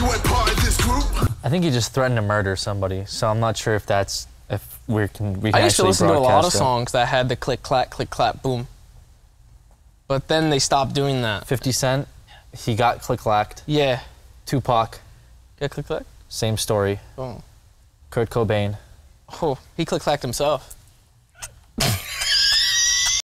weren't part of this group. I think he just threatened to murder somebody, so I'm not sure if that's we can I used to listen to a lot of it. songs that had the click clack boom, but then they stopped doing that. 50 Cent, he got clacked. Yeah. Tupac, Got click clack. same story. Oh. Kurt Cobain. Oh, he click clacked himself.